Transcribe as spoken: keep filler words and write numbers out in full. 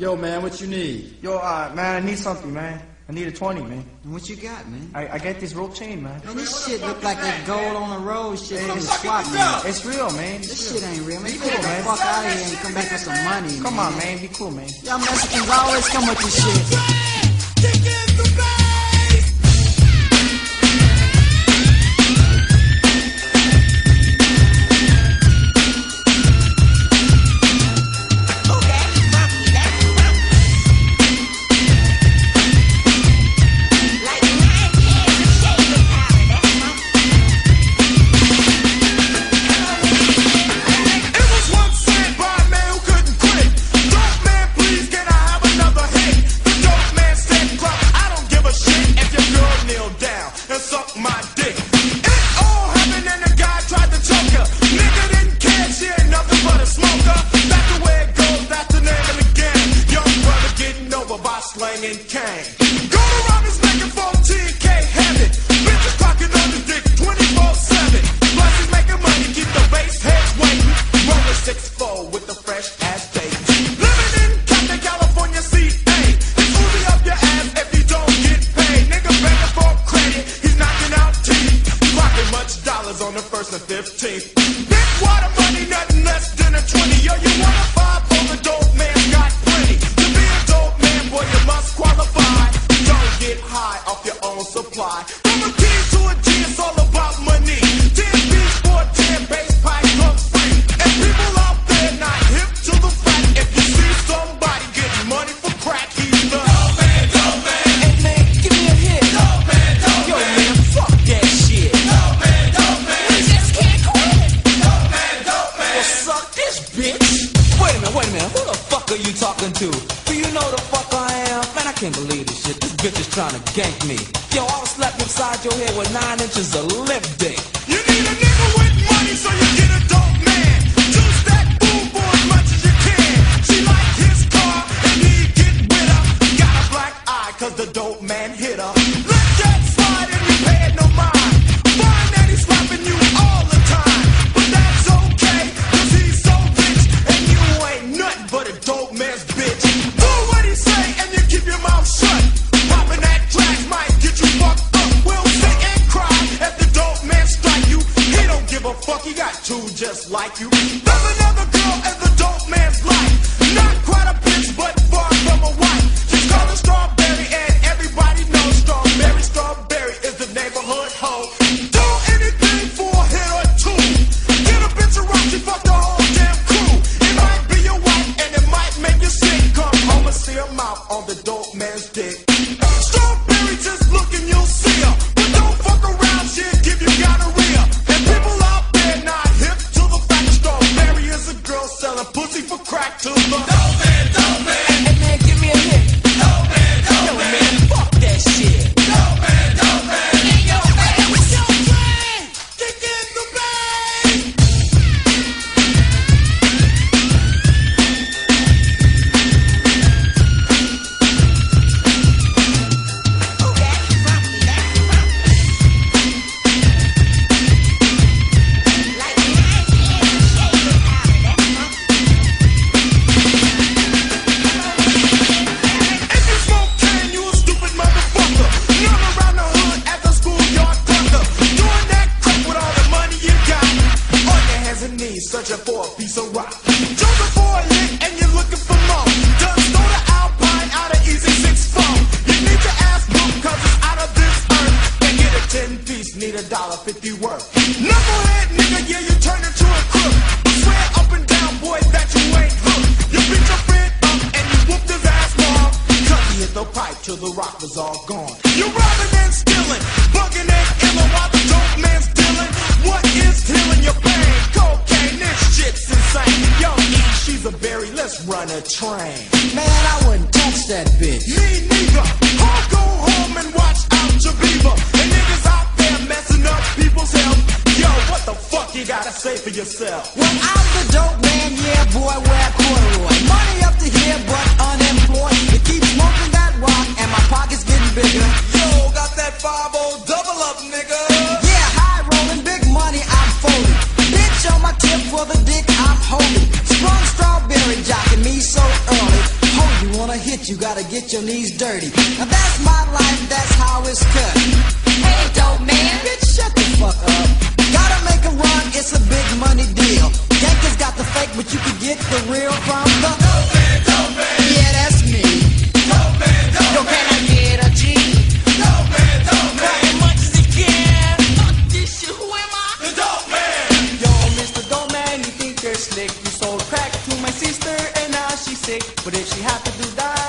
Yo, man, what you need? Yo, uh, man, I need something, man. I need a twenty, man. What you got, man? I, I got this rope chain, man. Man, this shit look like that gold on the road shit Hey, from the it's- swap meet. It's real, man. It's This real. shit ain't real, man. Be You cool, get the man. fuck out of here and come back with some money, Come man. on, man. Be cool, man. Y'all Mexicans always come with this shit. Slanging cane. Go to Robbins making fourteen K heaven. Bitches clocking on the dick twenty-four seven. Plus he's making money, keep the bass heads waiting. Rolling six four with the fresh ass baby. Living in Compton, California, C A. It's Uzi up your ass if you don't get paid. Nigga begging for credit, he's knocking out teeth. Clocking much dollars on the first and fifteenth. Big water money, nothing less than a twenty. Yo, you want a five for the dope man, got plenty. To be a dope man, boy, you must qualify. Don't get high off your own supply. From a key to a G, it's all about money. ten beats for a ten bass pipe come free. And people out there not hip to the fact. If you see somebody getting money for crack, he's the dope man, dope man. Hey man, give me a hit. Dope man, dope Yo, man. man, fuck that shit. Dope man, dope man. We just can't quit. Dope man, dope man. Well, suck this bitch. Wait a minute, wait a minute. Who the fuck are you talking to? Do you know the fuck I am? Man, I can't believe this shit. This bitch is trying to gank me. Yo, I was slapped upside your head with nine inches of lip dick. You need a nigga with money so you get a dope man. Juice that fool for as much as you can. She like his car and he get with her. Got a black eye cause the dope man hit her. Let that slide and you pay it no mind. Find that he's slapping you all the time. But that's okay cause he's so rich. And you ain't nothing but a dope man's bitch. Do what he say and you keep your mouth shut. Popping that track might get you fucked up. We'll sit and cry if the dope man strike you. He don't give a fuck, he got two just like you. There's another girl in the dope man's life. Not quite a bitch, but far from a wife. She's called a Strawberry and everybody knows Strawberry. Strawberry is the neighborhood hoe. Do anything for a hit or two. Get a bitch around, she fuck the whole damn crew. It might be your wife and it might make you sick. Come home and see her mouth on the dope man's dick. Strawberry, just look and you'll see her. But don't fuck around, she'll give you gonorrhea. And people out there not hip to the fact Strawberry is a girl selling pussy for crack to the dope man, dope man. Hey man, give me a hit. Dope man, dope Yo man. man, fuck that shit. Dope man, dope man. Hey yo, man, what's your plan? Kick in the bang. If you smoke can, you a stupid motherfucker. Run around the hood at the schoolyard clucker. Doing that crap with all the money you got. On your hands and knees, searching for a piece of rock. Jumping for a lick and you're looking for more. Just throw the Alpine out of Easy six four. You need your ass booked cause it's out of this earth. And get a ten piece, need a dollar fifty worth. Knucklehead nigga, yeah, you turn into a crook. But swear up and down, boy, that you ain't hooked. You beat your friend up and you whooped his ass more. Cause he hit the pipe till the rock was all gone. You robbing and stealing, bugging and illing while the dope man's dealing. What is healing your pain? Cocaine, this shit's insane. Yo, E, she's a berry, let's run a train. Man, I wouldn't touch that bitch. Me neither. I'll go home and watch out your beaver. And niggas out there messing up people's health. Yo, what the fuck you gotta say for yourself? Well, I'm the dope man, yeah, boy, wear corduroy. Money up to here, but unemployed. To keep smoking that rock, and my pockets getting bigger. Yo, got that five oh double up, nigga. Yeah, high rolling, big money, I'm folding. Bitch on my tip for the dick I'm holding. Sprung Strawberry jocking me so early. Hold you hit, you gotta get your knees dirty. Now that's my life, that's how it's cut. Hey, dope man. Bitch, shut the fuck up. Gotta make a run, it's a big money deal. Yankees got the fake, but you can get the real from the dope man, dope man. Yeah, that's me. Dope man, dope Yo, can I get a G? Dope man, dope man. As much as he can. Fuck this shit, who am I? The dope man. Yo, Mister Dope Man, you think you're slick. You sold crack to my sister and now she's sick. But if she happens to die,